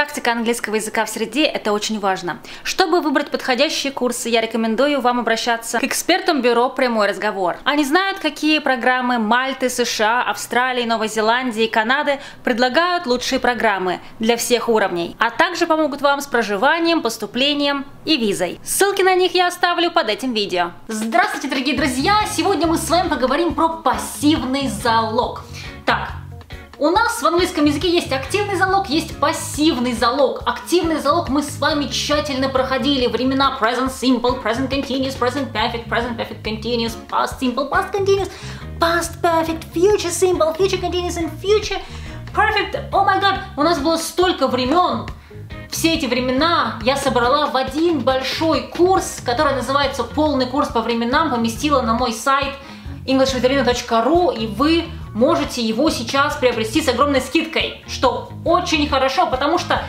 Практика английского языка в среде – это очень важно. Чтобы выбрать подходящие курсы, я рекомендую вам обращаться к экспертам бюро «Прямой разговор». Они знают, какие программы Мальты, США, Австралии, Новой Зеландии и Канады предлагают лучшие программы для всех уровней, а также помогут вам с проживанием, поступлением и визой. Ссылки на них я оставлю под этим видео. Здравствуйте, дорогие друзья! Сегодня мы с вами поговорим про пассивный залог. Так. У нас в английском языке есть активный залог, есть пассивный залог. Активный залог мы с вами тщательно проходили. Времена present simple, present continuous, present perfect continuous, past simple, past continuous, past perfect, future simple, future continuous and future perfect. О май гад, у нас было столько времен. Все эти времена я собрала в один большой курс, который называется «Полный курс по временам», поместила на мой сайт englishwitharina.ru, и вы можете его сейчас приобрести с огромной скидкой, что очень хорошо, потому что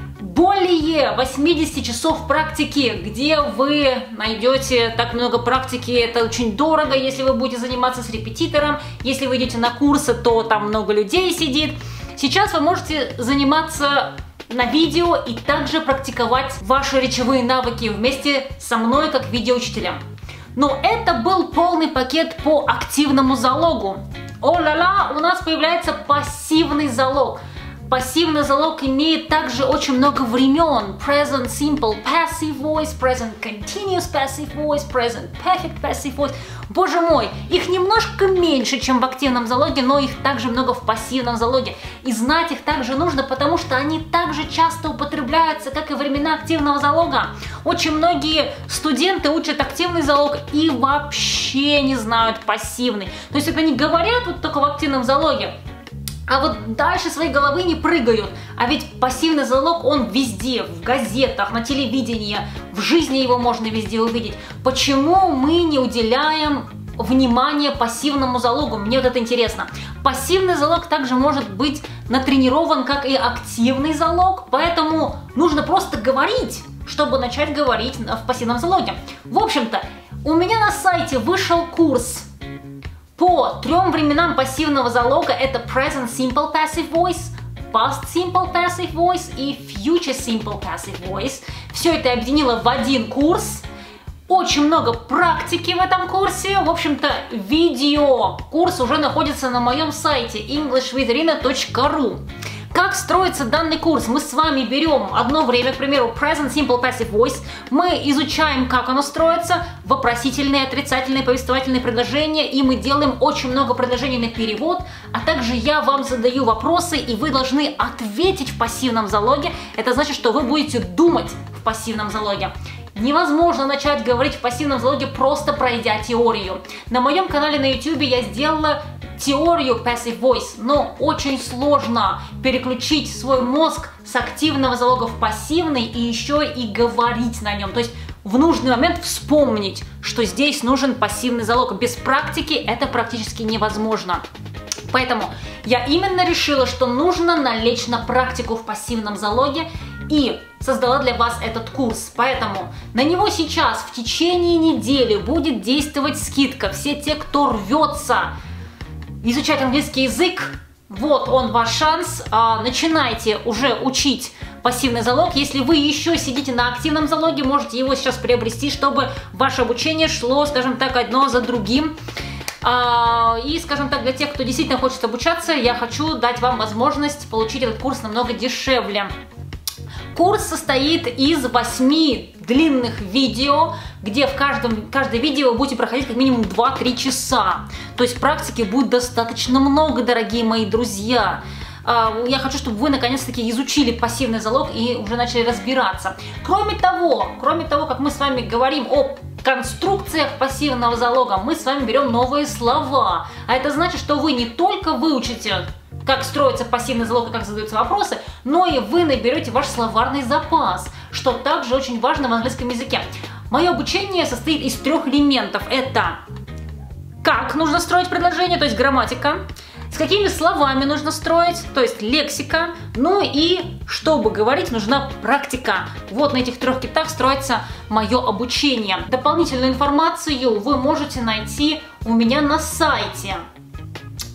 более 80 часов практики, где вы найдете так много практики, это очень дорого, если вы будете заниматься с репетитором, если вы идете на курсы, то там много людей сидит. Сейчас вы можете заниматься на видео и также практиковать ваши речевые навыки вместе со мной как видеоучителем. Но это был полный пакет по активному залогу. О-ла-ла, у нас появляется пассивный залог. Пассивный залог имеет также очень много времен. Present simple passive voice, present continuous passive voice, present perfect passive voice. Боже мой, их немножко меньше, чем в активном залоге, но их также много в пассивном залоге. И знать их также нужно, потому что они также часто употребляются, как и времена активного залога. Очень многие студенты учат активный залог и вообще не знают пассивный. То есть, они говорят вот только в активном залоге, а вот дальше своей головы не прыгают. А ведь пассивный залог, он везде, в газетах, на телевидении, в жизни его можно везде увидеть. Почему мы не уделяем внимание пассивному залогу? Мне вот это интересно. Пассивный залог также может быть натренирован, как и активный залог, поэтому нужно просто говорить, чтобы начать говорить в пассивном залоге. В общем-то, у меня на сайте вышел курс по 3 временам пассивного залога. Это present simple passive voice, past simple passive voice и future simple passive voice. Все это я объединила в один курс. Очень много практики в этом курсе. В общем-то, видео-курс уже находится на моем сайте englishwitharina.ru. Как строится данный курс? Мы с вами берем одно время, к примеру, present simple passive voice. Мы изучаем, как оно строится, вопросительные, отрицательные, повествовательные предложения, и мы делаем очень много предложений на перевод, а также я вам задаю вопросы, и вы должны ответить в пассивном залоге. Это значит, что вы будете думать в пассивном залоге. Невозможно начать говорить в пассивном залоге, просто пройдя теорию. На моем канале на YouTube я сделала теорию passive voice, но очень сложно переключить свой мозг с активного залога в пассивный и еще и говорить на нем. То есть в нужный момент вспомнить, что здесь нужен пассивный залог. Без практики это практически невозможно. Поэтому я именно решила, что нужно налечь на практику в пассивном залоге и создала для вас этот курс. Поэтому на него сейчас в течение недели будет действовать скидка. Все те, кто рвется изучать английский язык, вот он ваш шанс. Начинайте уже учить пассивный залог. Если вы еще сидите на активном залоге, можете его сейчас приобрести, чтобы ваше обучение шло, скажем так, одно за другим. И, скажем так, для тех, кто действительно хочет обучаться, я хочу дать вам возможность получить этот курс намного дешевле. Курс состоит из 8 длинных видео, где в каждое видео вы будете проходить как минимум 2-3 часа. То есть практики будет достаточно много, дорогие мои друзья. Я хочу, чтобы вы наконец-таки изучили пассивный залог и уже начали разбираться. Кроме того, как мы с вами говорим о конструкциях пассивного залога, мы с вами берем новые слова. А это значит, что вы не только выучите, как строится пассивный залог и как задаются вопросы, но и вы наберете ваш словарный запас, что также очень важно в английском языке. Мое обучение состоит из 3 элементов. Это как нужно строить предложение, то есть грамматика, с какими словами нужно строить, то есть лексика, ну и чтобы говорить, нужна практика. Вот на этих 3 китах строится мое обучение. Дополнительную информацию вы можете найти у меня на сайте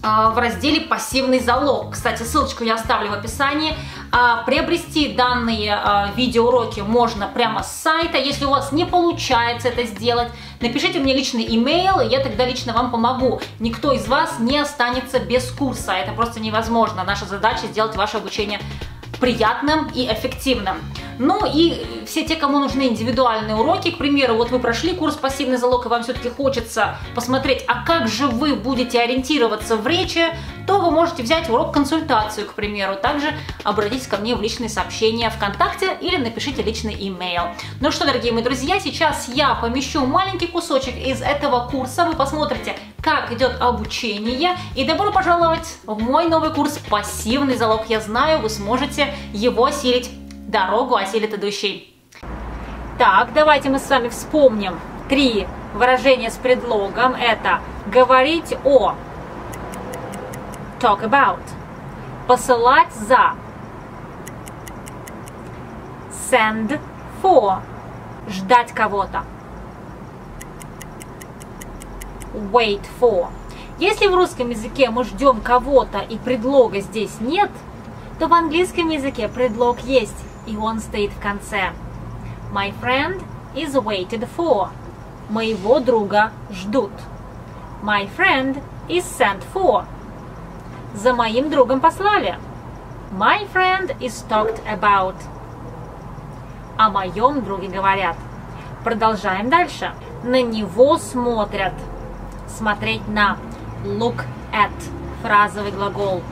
в разделе «Пассивный залог». Кстати, ссылочку я оставлю в описании. Приобрести данные видеоуроки можно прямо с сайта. Если у вас не получается это сделать, напишите мне личный имейл, и я тогда лично вам помогу. Никто из вас не останется без курса. Это просто невозможно. Наша задача сделать ваше обучение приятным и эффективным. Ну и все те, кому нужны индивидуальные уроки, к примеру, вот вы прошли курс «Пассивный залог», и вам все-таки хочется посмотреть, а как же вы будете ориентироваться в речи, то вы можете взять урок-консультацию, к примеру. Также обратитесь ко мне в личные сообщения ВКонтакте или напишите личный имейл. Ну что, дорогие мои друзья, сейчас я помещу маленький кусочек из этого курса. Вы посмотрите, как идет обучение. И добро пожаловать в мой новый курс «Пассивный залог». Я знаю, вы сможете его осилить. Дорогу осилит идущий. Так, давайте мы с вами вспомним 3 выражения с предлогом. Это говорить о, talk about, посылать за, send for, ждать кого-то, wait for. Если в русском языке мы ждем кого-то и предлога здесь нет, то в английском языке предлог есть, и он стоит в конце. My friend is waited for. Моего друга ждут. My friend is sent for. За моим другом послали. My friend is talked about. О моем друге говорят. Продолжаем дальше. На него смотрят. Смотреть на. Look at. Фразовый глагол.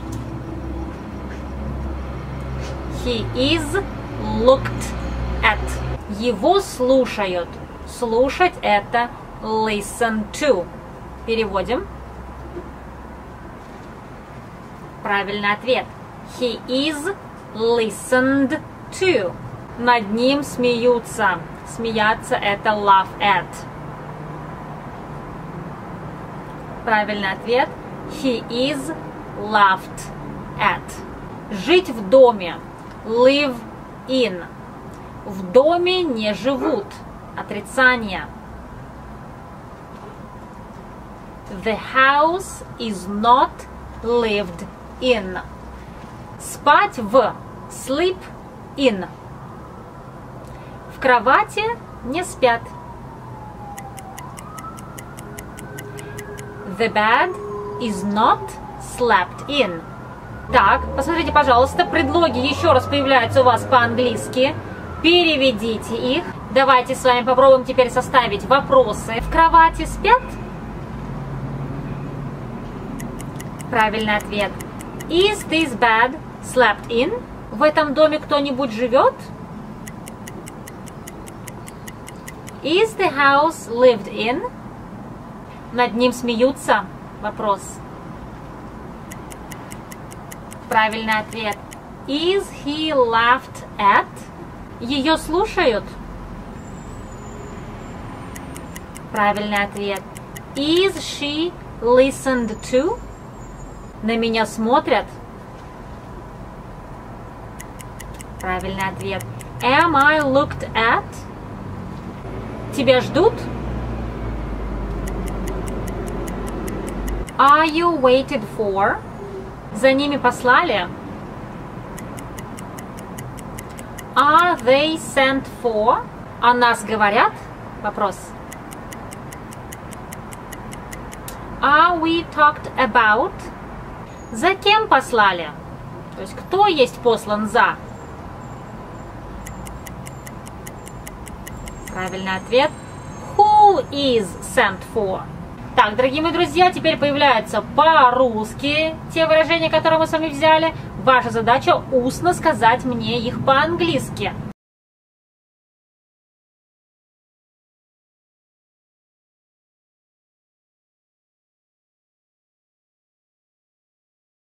He is looked at. Его слушают. Слушать это listen to. Переводим. Правильный ответ. He is listened to. Над ним смеются. Смеяться это laugh at. Правильный ответ. He is laughed at. Жить в доме. Live in. В доме не живут. Отрицание. The house is not lived in. Спать в. Sleep in. В кровати не спят. The bed is not slept in. Так, посмотрите, пожалуйста, предлоги еще раз появляются у вас по-английски. Переведите их. Давайте с вами попробуем теперь составить вопросы. В кровати спят? Правильный ответ. Is this bed slept in? В этом доме кто-нибудь живет? Is the house lived in? Над ним смеются? Вопрос. Правильный ответ. Is he laughed at? Ее слушают? Правильный ответ. Is she listened to? На меня смотрят? Правильный ответ. Am I looked at? Тебя ждут? Are you waited for? За ними послали? Are they sent for? О нас говорят? Вопрос. Are we talked about? За кем послали? То есть кто есть послан за? Правильный ответ. Who is sent for? Так, дорогие мои друзья, теперь появляются по-русски те выражения, которые мы с вами взяли. Ваша задача устно сказать мне их по-английски.